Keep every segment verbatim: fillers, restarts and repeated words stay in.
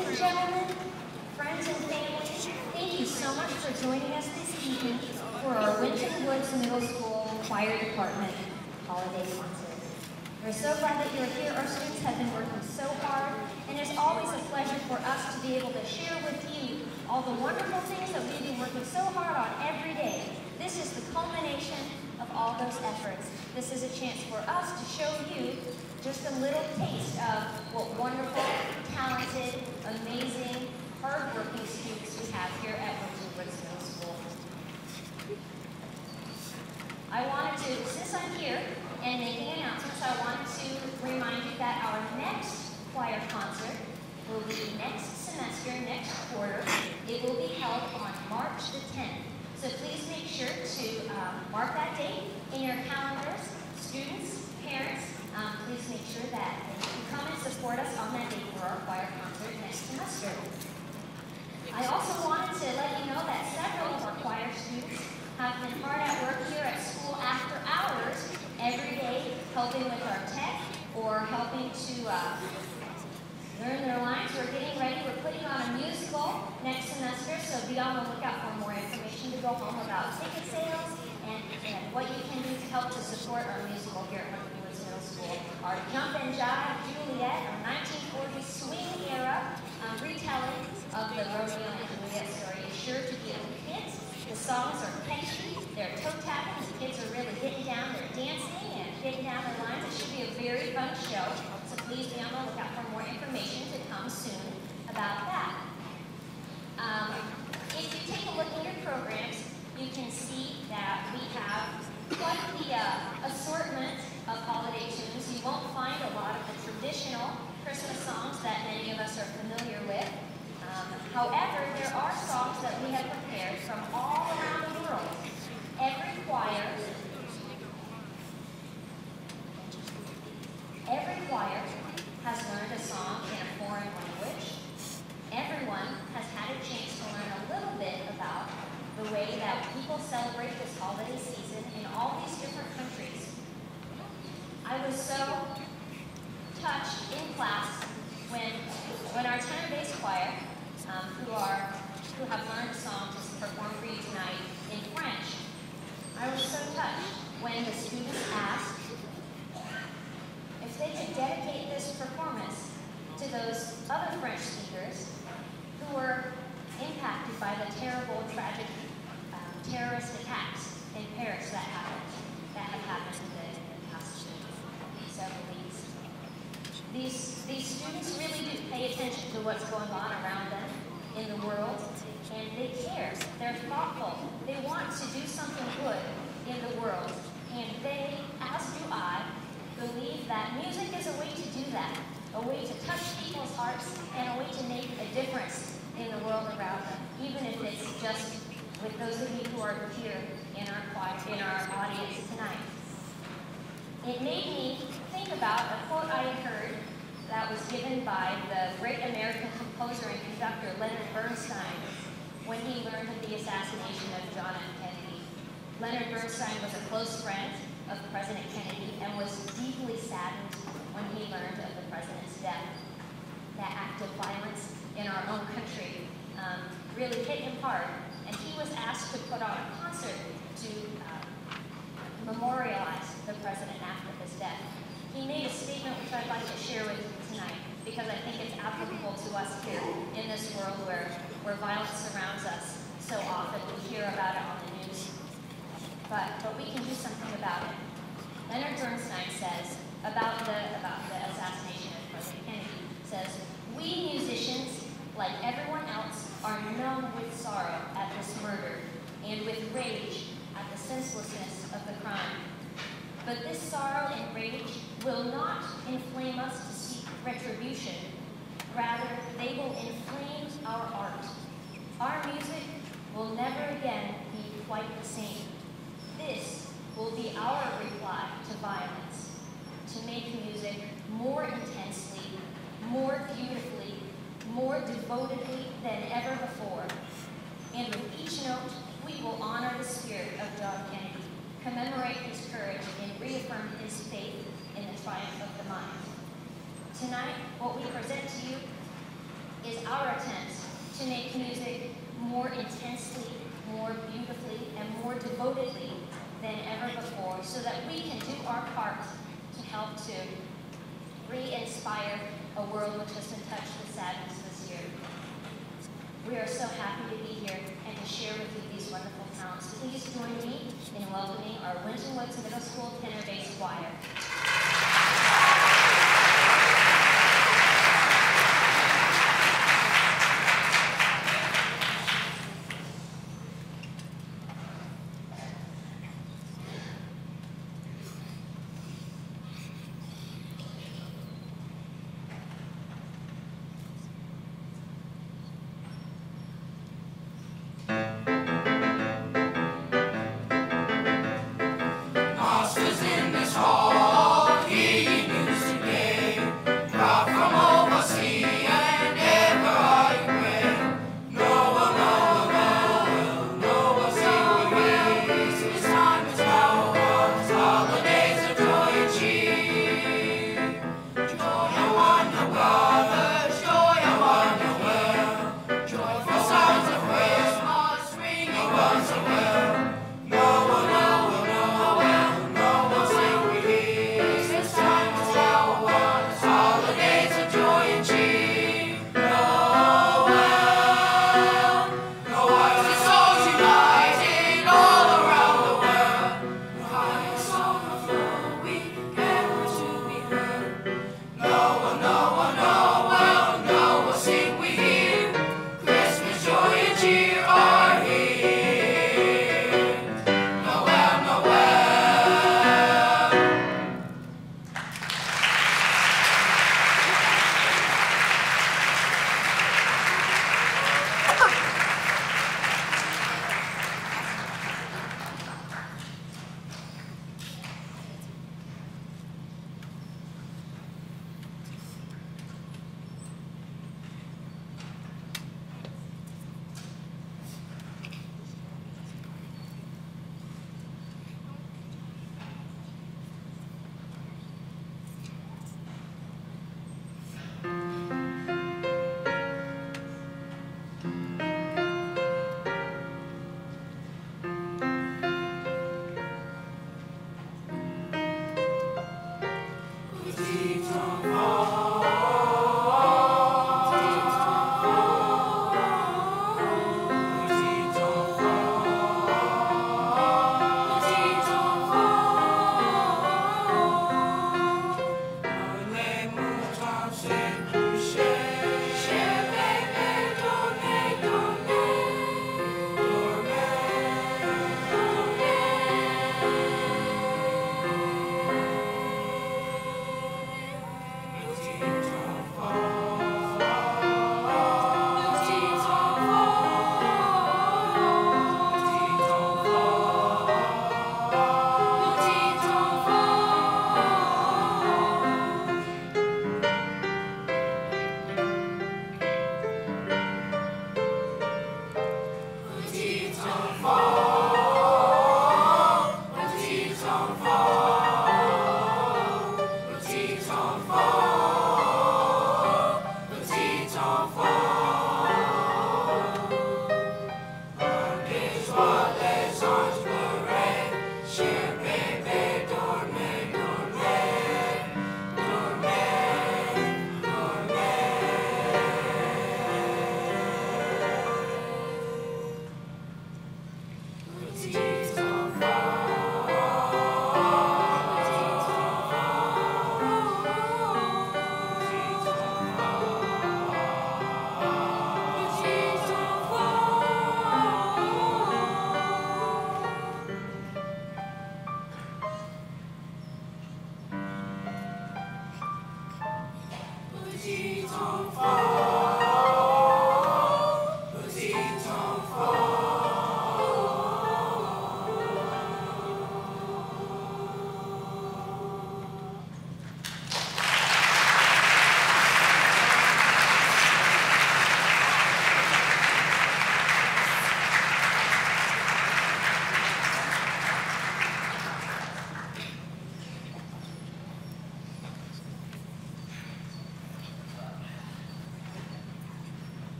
and gentlemen, friends and family, thank you so much for joining us this evening for our Winton Woods Middle School Choir Department Holiday Concert. We're so glad that you're here. Our students have been working so hard, and it's always a pleasure for us to be able to share with you all the wonderful things that we've been working so hard on every day. This is the culmination of all those efforts. This is a chance for us to show you just a little taste of what wonderful, talented, amazing, hard-working students we have here at Winton Woods Middle School. I wanted to, since I'm here and making announcements, I wanted to remind you that our next choir concert will be next semester, next quarter. It will be held on March the tenth. So please make sure to um, mark that date in your calendars. Students, parents, um, please make sure that you can come and support us on that date for our choir concert next semester. I also wanted to let you know that several of our choir students have been hard at work here at school after hours every day, helping with our tech or helping to uh, learn their lines. We're getting ready. We're putting on a musical next semester, so be on the lookout for more information to go home about ticket sales and, and what you can do to help to support our musical here at Winton Woods Middle School. Our Jump and Jive Juliet, our nineteen forties swing era um, retelling of the Romeo and Juliet story is sure to be a hit. The songs are catchy, they're toe-tapping, the kids are really getting down, they're dancing and getting down their lines. It should be a very fun show, so please be on the lookout for more information to come soon about that. Um, if you take a look at your programs, you can see that we have quite the uh, assortment of holiday tunes. You won't find a lot of the traditional Christmas songs that many of us are familiar with. Um, however, there are songs that we have prepared from all around the world. Every choir, every choir has learned a song in a foreign language. Everyone has had a chance to learn a little bit about the way that people celebrate this holiday season in all these different countries. I was so touched in class when, when our tenor bass choir, um, who, are, who have learned a song to perform for you tonight in French, I was so touched when the students asked if they could dedicate this performance to those other French speakers who were impacted by the terrible, tragic um, terrorist attacks in Paris that happened, that have happened in the, in the past several weeks. These, these students really do pay attention to what's going on around them in the world, and they care. They're thoughtful. They want to do something good in the world, and they, as do I, believe that music is a way to do that, a way to touch people's hearts, and a way to make a difference in the world around them, even if it's just with those of you who are here in our choir, in our audience tonight. It made me think about a quote I had heard that was given by the great American composer and conductor Leonard Bernstein when he learned of the assassination of John F. Kennedy. Leonard Bernstein was a close friend of President Kennedy and was deeply saddened when he learned of the president's death. That act of violence in our own country um, really hit him hard, and he was asked to put on a concert to uh, memorialize the president after his death. He made a statement which I'd like to share with you tonight because I think it's applicable to us here in this world where, where violence surrounds us so often. We hear about it on the news, but, but we can do something about it. Leonard Bernstein says about the, about the assassination of President Kennedy, says, "We musicians, like everyone else, are numb with sorrow at this murder and with rage at the senselessness of the crime. But this sorrow and rage will not inflame us to seek retribution. Rather, they will inflame our art. Our music will never again be quite the same. This will be our reply to violence, to make music more intensely, more beautifully, more devotedly than ever before. And with each note, we will honor the spirit of John Kennedy, commemorate his courage, and reaffirm his faith in the triumph of the mind. Tonight, what we present to you is our attempt to make music more intensely, more beautifully, and more devotedly than ever before, so that we can do our part to help to re-inspire a world which has been touched with sadness this year. We are so happy to be here and to share with you these wonderful talents. Please join me in welcoming our Winton Middle School tenor bass choir. Masters in this hall, hear ye music gay, brought from oversea and ever are you great. Noel, Noel, Noel, Noel, sing we will. This time is Noel's holidays of joy and cheer. Joy on the brothers, joy on the well, joyful sounds of Christmas ringing once a well. Noel, Noel, Noel, Noel, sing we hear. This time is Noel's holidays of joy and cheer. Noel, Noel, the souls united all around the world. The highest song of flowing ever to be heard. Noel, Noel, Noel, Noel, sing we hear. Christmas joy and cheer are here. Noel, Noel.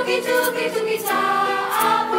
Tuki tuki tuki ta.